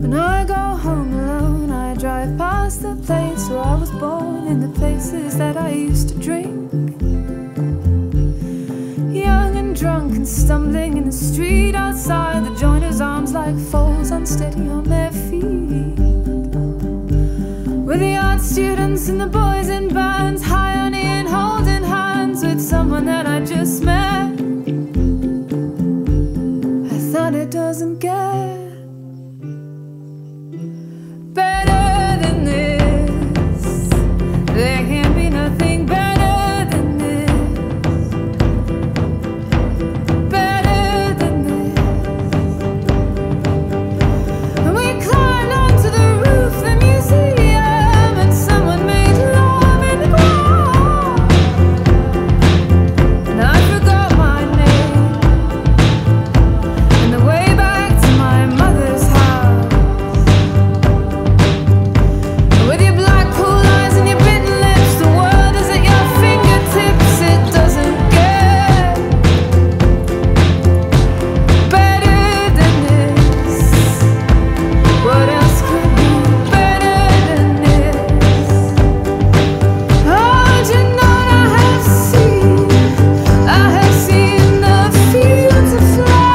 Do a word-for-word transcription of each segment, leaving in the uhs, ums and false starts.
When I go home alone, I drive past the place where I was born, and the places that I used to drink. Young and drunk and stumbling in the street outside, the joiners' arms like foals unsteady on their feet. With the art students and the boys in bands, high on and holding hands with someone that I just met. I thought it doesn't get better than this. There can't be nothing better than this. Better than this. And we climbed onto the roof, the museum, and someone made love in the ground. And I forgot my name, and the way back to my mother's house. With your black cool eyes and your bitten lips, the world is at your fingertips. It doesn't get better than this. What else could be better than this? Oh, you know I have seen, I have seen the fields of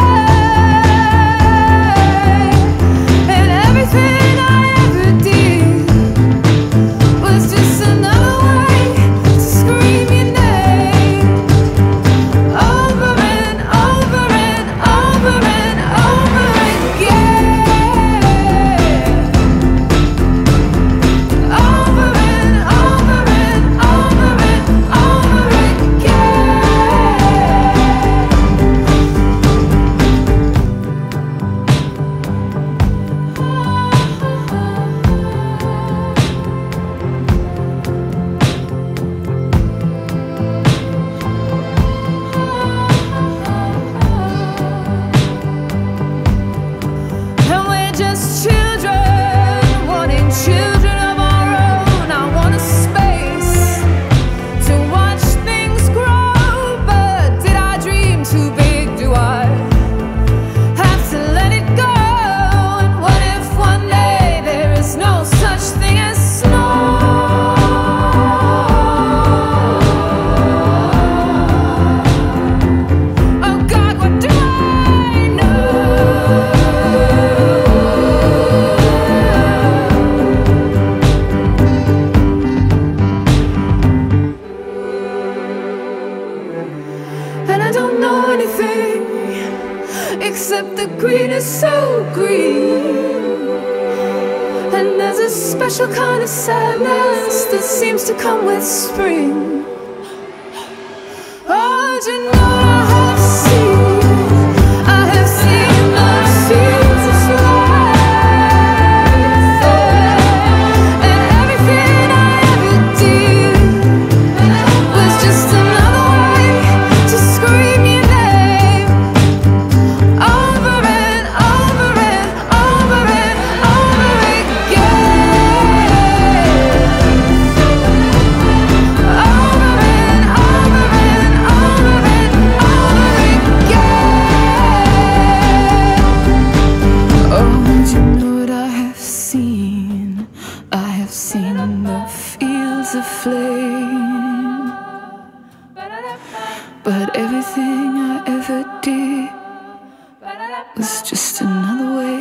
flame, and everything I ever did was just another way to scream your name over and over and over and over again. Over and over and over and over And we're just children, wanting children of our own. I want a space to watch things grow, but did I dream too big? Do I have to let it go? And what if one day there is no such thing as snow? Oh God, what do I know? And I don't know anything except the green is so green. And there's a special kind of sadness that seems to come with spring. Oh, do you know I have seen, I have seen the fields of flame, and everything I ever did was just another way to scream your name over and over and over and over again. Over and over and over and over and over again. Oh, do you know what I have seen? I have seen the fields of flame, but everything I ever did was just another way